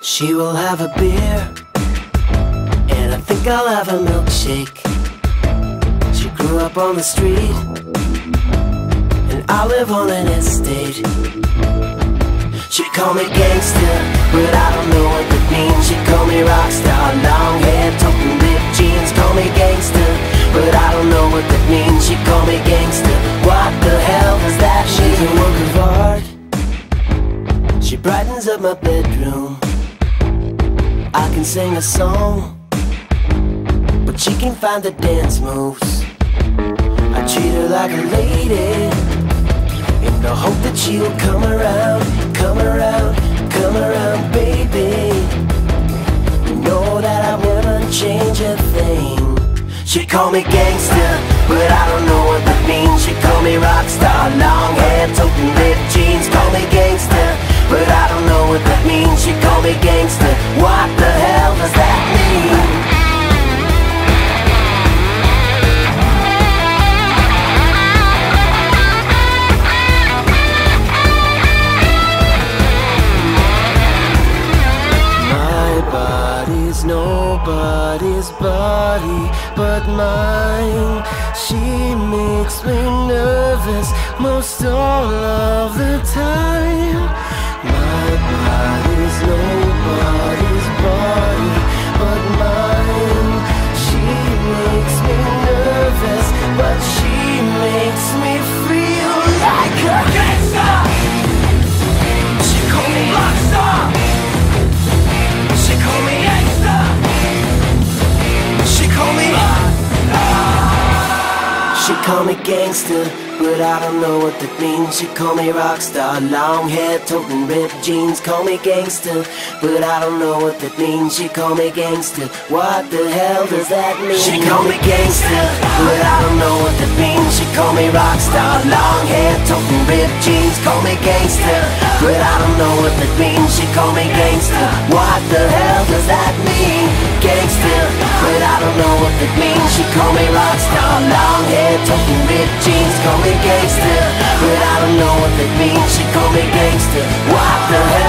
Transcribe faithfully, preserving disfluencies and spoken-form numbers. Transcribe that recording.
She will have a beer, and I think I'll have a milkshake. She grew up on the street, and I live on an estate. She call me gangster, but I don't know what that means. She call me rockstar, long hair, toting ripped jeans. Call me gangster, but I don't know what that means. She call me gangster, what the hell does that mean? She's a work of art, she brightens up my bedroom. I can sing a song, but she can't find the dance moves. I treat her like a lady, in the hope that she'll come around, come around, come around, baby. You know that I wouldn't change a thing. She call me gangster, but I don't know what that means. She call me rockstar, long hair, toting ripped jeans. Call me gangster, but I don't know what that means. She call me gangster, what the hell does that mean? Nobody's body but mine. She makes me nervous most all of the time. My body's nobody's body but mine. She makes me nervous, but she makes me feel like a gangster. She call me rockstar, she call me gangster, she call me She call me gangster, but I don't know what that means. She call me rockstar, long hair, toting ripped jeans. Call me gangster, but I don't know what that means. She call me gangster, what the hell does that mean? She call me gangster, but I don't know what that means. She call me rockstar, long hair, toting ripped jeans. Call me gangster, but I don't know what that means. She call me gangster, what the hell does that mean? Gangster, but I don't know what that means. She call me rockstar, long hair, toting ripped jeans. Call me gangster, but I don't know what that means. She call me gangster, what the hell?